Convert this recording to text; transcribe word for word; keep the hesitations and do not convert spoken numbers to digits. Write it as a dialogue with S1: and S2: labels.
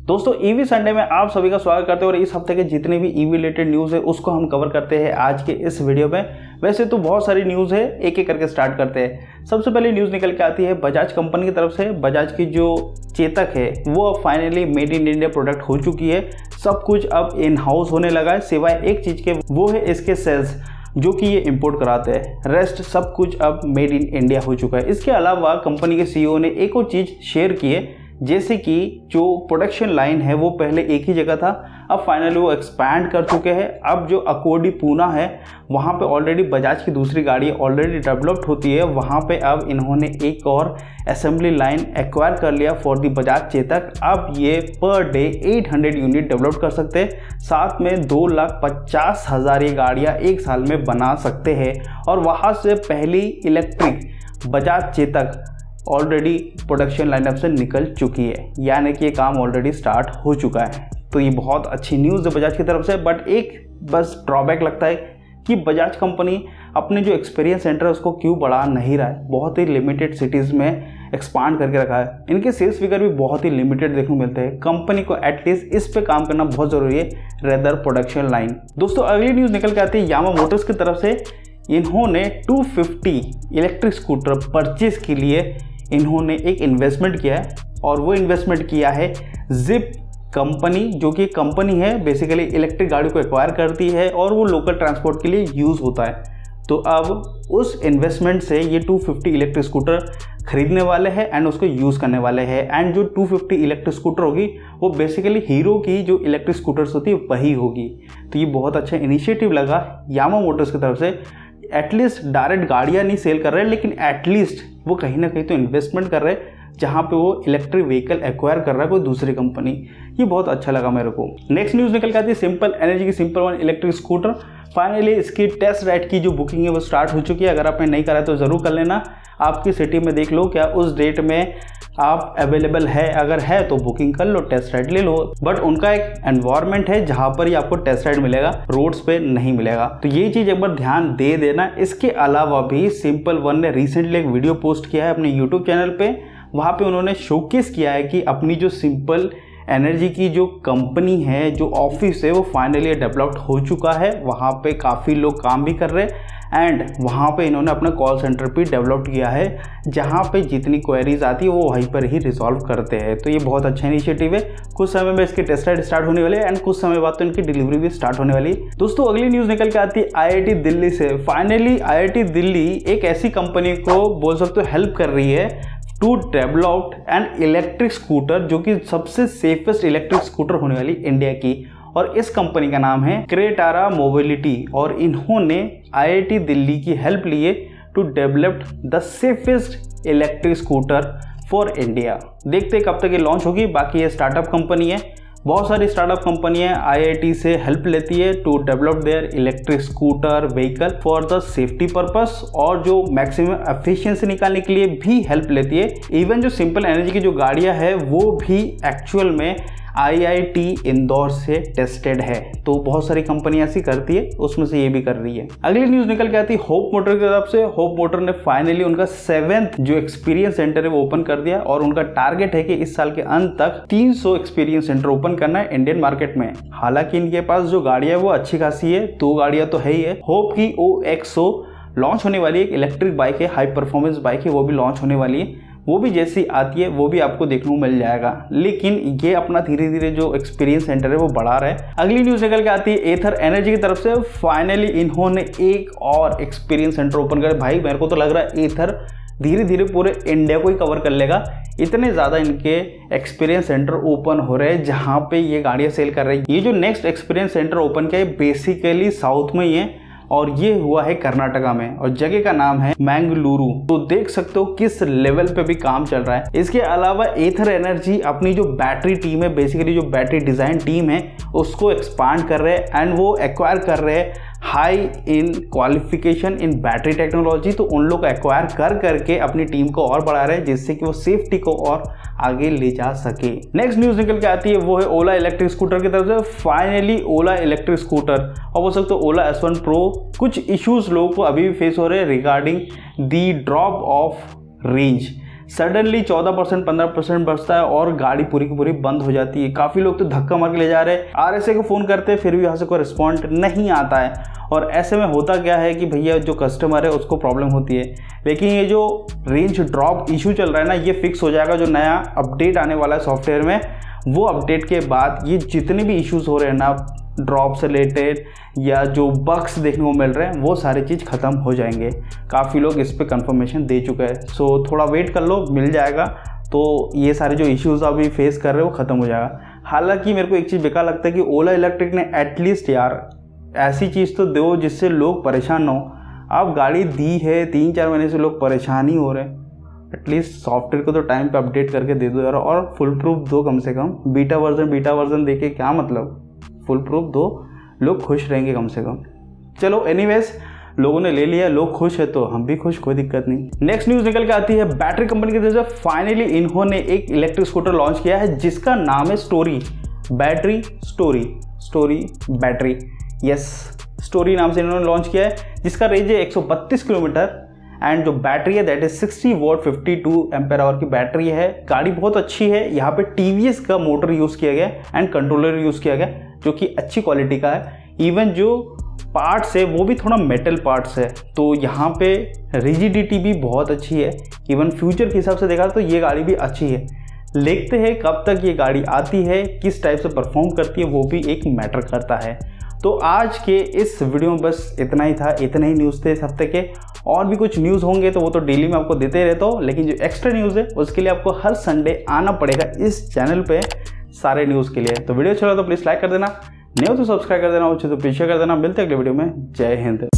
S1: दोस्तों EV Sunday में आप सभी का स्वागत करते हैं और इस हफ्ते के जितने भी ईवी रिलेटेड न्यूज़ है उसको हम कवर करते हैं आज के इस वीडियो में। वैसे तो बहुत सारी न्यूज़ है, एक एक करके स्टार्ट करते हैं। सबसे पहले न्यूज़ निकल के आती है बजाज कंपनी की तरफ से। बजाज की जो चेतक है वो अब finally made in India product हो चुकी है। सब कुछ अब इन हाउस होने लगा है, सिवाय एक चीज़ के, वो है इसके सेल्स जो कि ये इंपोर्ट कराते हैं। रेस्ट सब कुछ अब मेड इन इंडिया हो चुका है। इसके अलावा कंपनी के सीईओ ने एक और चीज़ शेयर की है, जैसे कि जो प्रोडक्शन लाइन है वो पहले एक ही जगह था, अब फाइनली वो एक्सपैंड कर चुके हैं। अब जो अकोडी पूना है वहाँ पे ऑलरेडी बजाज की दूसरी गाड़ी ऑलरेडी डेवलप्ड होती है, वहाँ पे अब इन्होंने एक और असेंबली लाइन एक्वायर कर लिया फॉर दी बजाज चेतक। अब ये पर डे आठ सौ यूनिट डेवलप कर सकते हैं, साथ में दो लाख पचास हज़ार ये गाड़ियाँ एक साल में बना सकते हैं। और वहाँ से पहली electric Bajaj Chetak already production lineup से निकल चुकी है, यानी कि ये काम ऑलरेडी स्टार्ट हो चुका है। तो ये बहुत अच्छी न्यूज़ है बजाज की तरफ से। बट एक बस ड्रॉबैक लगता है कि बजाज कंपनी अपने जो एक्सपीरियंस सेंटर है उसको क्यों बढ़ा नहीं रहा है। बहुत ही लिमिटेड सिटीज़ में एक्सपांड करके रखा है। इनके सेल्स फिगर भी बहुत ही लिमिटेड देखने को मिलते हैं। कंपनी को एटलीस्ट इस पे काम करना बहुत ज़रूरी है, रेदर प्रोडक्शन लाइन। दोस्तों अगली न्यूज़ निकल के आती है यामा मोटर्स की तरफ से। इन्होंने दो सौ पचास इलेक्ट्रिक स्कूटर परचेज के लिए इन्होंने एक इन्वेस्टमेंट किया है, और वो इन्वेस्टमेंट किया है जिप कंपनी, जो कि कंपनी है बेसिकली इलेक्ट्रिक गाड़ी को एक्वायर करती है और वो लोकल ट्रांसपोर्ट के लिए यूज़ होता है। तो अब उस इन्वेस्टमेंट से ये दो सौ पचास इलेक्ट्रिक स्कूटर खरीदने वाले हैं एंड उसको यूज़ करने वाले हैं। एंड जो दो सौ पचास इलेक्ट्रिक स्कूटर होगी वो बेसिकली हीरो की जो इलेक्ट्रिक स्कूटर्स होती है वही होगी। तो ये बहुत अच्छा इनिशिएटिव लगा यामा मोटर्स की तरफ से। एटलीस्ट डायरेक्ट गाड़ियाँ नहीं सेल कर रहे हैं, लेकिन एटलीस्ट वो कहीं ना कहीं तो इन्वेस्टमेंट कर रहे हैं जहाँ पे वो इलेक्ट्रिक व्हीकल एक्वायर कर रहा है कोई दूसरी कंपनी। ये बहुत अच्छा लगा मेरे को। नेक्स्ट न्यूज़ निकल के आती है सिंपल एनर्जी की Simple One electric scooter. Finally इसकी टेस्ट राइड की जो बुकिंग है वो स्टार्ट हो चुकी है। अगर आपने नहीं करा है तो ज़रूर कर लेना। आपकी सिटी में देख लो क्या उस डेट में आप अवेलेबल है, अगर है तो बुकिंग कर लो, टेस्ट राइड ले लो। बट उनका एक एनवायरनमेंट है जहाँ पर ही आपको टेस्ट राइड मिलेगा, रोड्स पे नहीं मिलेगा। तो ये चीज़ एक बार ध्यान दे देना। इसके अलावा भी सिंपल वन ने रिसेंटली एक वीडियो पोस्ट किया है अपने यूट्यूब चैनल पे। वहाँ पे उन्होंने शोकेस किया है कि अपनी जो सिंपल एनर्जी की जो कंपनी है, जो ऑफिस है, वो फाइनली डेवलप्ड हो चुका है। वहाँ पे काफ़ी लोग काम भी कर रहे हैं एंड वहाँ पे इन्होंने अपना कॉल सेंटर भी डेवलप किया है, जहाँ पे जितनी क्वेरीज आती है वो वहीं पर ही रिजॉल्व करते हैं। तो ये बहुत अच्छा इनिशिएटिव है। कुछ समय में इसकी टेस्ट राइड स्टार्ट होने वाली है एंड कुछ समय बाद तो इनकी डिलीवरी भी स्टार्ट होने वाली है। दोस्तों अगली न्यूज़ निकल के आती है आई आई टी दिल्ली से। Finally I I T Delhi एक ऐसी कंपनी को बोल सकते हो हेल्प कर रही है to develop an electric scooter, जो कि सबसे सेफेस्ट इलेक्ट्रिक स्कूटर होने वाली इंडिया की। और इस कंपनी का नाम है क्रेटारा मोबिलिटी, और इन्होंने आई आई टी दिल्ली की हेल्प ली है to develop the safest electric scooter for India. देखते कब तक ये लॉन्च होगी। बाकी ये स्टार्टअप कंपनी है, बहुत सारी स्टार्टअप कंपनियां आई आई टी से हेल्प लेती है to develop their electric scooter vehicle for the safety purpose, और जो मैक्सिमम एफिशिएंसी निकालने के लिए भी हेल्प लेती है। इवन जो सिंपल एनर्जी की जो गाड़ियां है वो भी एक्चुअल में आई आई टी इंदौर से टेस्टेड है। तो बहुत सारी कंपनियां ऐसी करती है, उसमें से ये भी कर रही है। अगली न्यूज़ निकल के आती है होप मोटर की तरफ से। होप मोटर ने फाइनली उनका सेवेंथ जो एक्सपीरियंस सेंटर है वो ओपन कर दिया, और उनका टारगेट है कि इस साल के अंत तक तीन सौ एक्सपीरियंस सेंटर ओपन करना है इंडियन मार्केट में। हालांकि इनके पास जो गाड़ियां है वो अच्छी खासी है, दो गाड़ियां तो है ही है। होप की ओ एक्स ओ लॉन्च होने वाली है, एक इलेक्ट्रिक बाइक है, हाई परफॉर्मेंस बाइक है, वो भी लॉन्च होने वाली है। वो भी जैसी आती है वो भी आपको देखने को मिल जाएगा। लेकिन ये अपना धीरे धीरे जो एक्सपीरियंस सेंटर है वो बढ़ा रहा है। अगली न्यूज़ निकल के आती है एथर एनर्जी की तरफ से। फाइनली इन्होंने एक और एक्सपीरियंस सेंटर ओपन कर। भाई मेरे को तो लग रहा है एथर धीरे धीरे पूरे इंडिया को ही कवर कर लेगा। इतने ज़्यादा इनके एक्सपीरियंस सेंटर ओपन हो रहे हैं जहाँ पे ये गाड़ियाँ सेल कर रही है। ये जो नेक्स्ट एक्सपीरियंस सेंटर ओपन किया है बेसिकली साउथ में ही है, और ये हुआ है कर्नाटका में, और जगह का नाम है मैंगलुरु। तो देख सकते हो किस लेवल पे भी काम चल रहा है। इसके अलावा एथर एनर्जी अपनी जो बैटरी टीम है, बेसिकली जो बैटरी डिजाइन टीम है, उसको एक्सपांड कर रहे हैं एंड वो एक्वायर कर रहे हैं high in qualification in battery technology. तो उन लोग एक्वायर कर करके अपनी टीम को और बढ़ा रहे हैं, जिससे कि वो सेफ्टी को और आगे ले जा सके। नेक्स्ट न्यूज़ निकल के आती है वो है ओला इलेक्ट्रिक स्कूटर की तरफ से। फाइनली ओला इलेक्ट्रिक स्कूटर, और बोल सकते हो ओला एस वन प्रो, कुछ इश्यूज लोगों को अभी भी फेस हो रहे हैं regarding the drop of range. Suddenly चौदह परसेंट पंद्रह परसेंट बचता है और गाड़ी पूरी की पूरी बंद हो जाती है। काफ़ी लोग तो धक्का मार के ले जा रहे हैं, आरएसए को फ़ोन करते हैं फिर भी यहाँ से कोई रिस्पॉन्ड नहीं आता है। और ऐसे में होता क्या है कि भैया जो कस्टमर है उसको प्रॉब्लम होती है। लेकिन ये जो रेंज ड्रॉप इशू चल रहा है ना, ये फिक्स हो जाएगा। जो नया अपडेट आने वाला है सॉफ्टवेयर में, वो अपडेट के बाद ये जितने भी इश्यूज़ हो रहे हैं ना ड्रॉप से रिलेटेड या जो बग्स देखने को मिल रहे हैं, वो सारी चीज़ ख़त्म हो जाएंगे। काफ़ी लोग इस पर कंफर्मेशन दे चुके हैं। सो थोड़ा वेट कर लो, मिल जाएगा। तो ये सारे जो इश्यूज़ अभी फेस कर रहे हो वो ख़त्म हो जाएगा। हालांकि मेरे को एक चीज़ बेकार लगता है कि ओला इलेक्ट्रिक ने एटलीस्ट यार ऐसी चीज़ तो दो जिससे लोग परेशान ना हो। आप गाड़ी दी है, तीन चार महीने से लोग परेशान ही हो रहे हैं, एटलीस्ट सॉफ्टवेयर को तो टाइम पे अपडेट करके दे दो यार। और फुल प्रूफ दो कम से कम। बीटा वर्जन बीटा वर्जन देके क्या मतलब, फुल प्रूफ दो, लोग खुश रहेंगे कम से कम। चलो एनीवेज, लोगों ने ले लिया, लोग खुश है तो हम भी खुश, कोई दिक्कत नहीं। नेक्स्ट न्यूज़ निकल के आती है बैटरी कंपनी की तरफ से। फाइनली इन्होंने एक इलेक्ट्रिक स्कूटर लॉन्च किया है जिसका नाम है story. Battery story, story battery, yes story नाम से इन्होंने लॉन्च किया है, जिसका रेंज है एक सौ बत्तीस किलोमीटर एंड जो बैटरी है that is sixty volt fifty two ampere hour की बैटरी है। गाड़ी बहुत अच्छी है। यहाँ पे टीवीएस का मोटर यूज़ किया गया एंड कंट्रोलर यूज़ किया गया जो कि अच्छी क्वालिटी का है। इवन जो पार्ट्स है वो भी थोड़ा मेटल पार्ट्स है, तो यहाँ पे रिजिडिटी भी बहुत अच्छी है। इवन फ्यूचर के हिसाब से देखा तो ये गाड़ी भी अच्छी है। देखते हैं कब तक ये गाड़ी आती है, किस टाइप से परफॉर्म करती है, वो भी एक मैटर करता है। तो आज के इस वीडियो में बस इतना ही था, इतने ही न्यूज़ थे इस हफ्ते के। और भी कुछ न्यूज़ होंगे तो वो तो डेली में आपको देते रहता हूँ, लेकिन जो एक्स्ट्रा न्यूज़ है उसके लिए आपको हर संडे आना पड़ेगा इस चैनल पे सारे न्यूज़ के लिए। तो वीडियो अच्छा लगा तो प्लीज़ लाइक कर देना, नहीं हो तो सब्सक्राइब कर देना, अच्छे तो प्लीज शेयर कर देना। मिलते हैं अगले वीडियो में। जय हिंद।